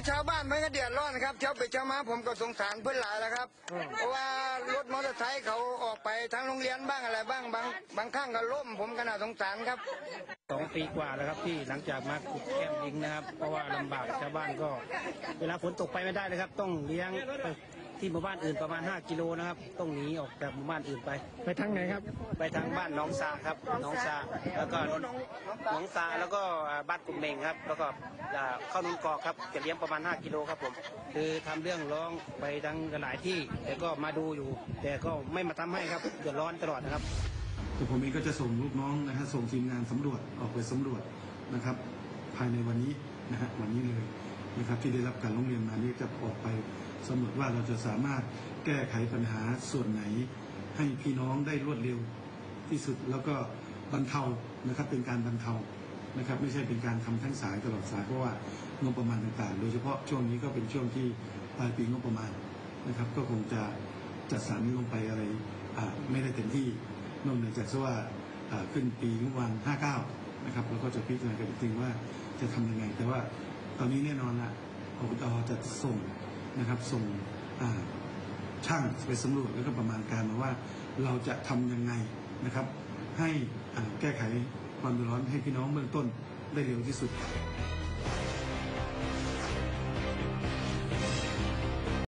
ชาวบ้านเพื่อนก็เดือดร้อนครับเช้าไปเช้ามาผมก็สงสารเพื่อนหลายแล้วครับเพราะว่ารถมอเตอร์ไซค์เขาออกไปทางโรงเรียนบ้างอะไรบ้างบางครั้งก็ล้มผมก็น่าสงสารครับ 2 ปีกว่าแล้วครับที่หลังจากมาขุดแก้มลิงนะครับเพราะว่าลำบากชาวบ้านก็เวลาฝนตกไปไม่ได้เลยครับต้องเลี้ยงไปที่หมู่บ้านอื่นประมาณ5 กิโลนะครับต้องหนีออกจากหมู่บ้านอื่นไปทางไหนครับไปทางบ้านหนองซาครับหนองซาแล้วก็หนองซาแล้วก็บ้านกุ่มเมงครับแล้วก็เข้านุ่นกอกครับจะเลี้ยงประมาณ5 กิโลครับผมคือทำเรื่องร้องไปทั้งหลายที่แต่ก็มาดูอยู่แต่ก็ไม่มาทำให้ครับเดือดร้อนตลอดนะครับแต่ผมเองก็จะส่งลูกน้องนะฮะส่งทีมงานสำรวจออกไปสำรวจนะครับภายในวันนี้นะฮะวันนี้เลยนะครับที่ได้รับการร้องเรียนมานี้จะออกไปสำรวจว่าเราจะสามารถแก้ไขปัญหาส่วนไหนให้พี่น้องได้รวดเร็วที่สุดแล้วก็บรรเทานะครับเป็นการบรรเทานะครับไม่ใช่เป็นการทำทั้งสายตลอดสายเพราะว่างบประมาณต่างๆโดยเฉพาะช่วงนี้ก็เป็นช่วงที่ปลายปีงบประมาณนะครับก็คงจะจัดสรรลงไปอะไรไม่ได้เต็มที่นอกเหนือจากว่าขึ้นปีงบประมาณ59นะครับแล้วก็จะพิจารณากันอีกทีว่าจะทำยังไงแต่ว่าตอนนี้แน่นอนละอบต.จะส่งนะครับส่งช่างไปสำรวจแล้วก็ประมาณการมาว่าเราจะทำยังไงนะครับให้แก้ไขความเดือดร้อนให้พี่น้องเบื้องต้นได้เร็วที่สุด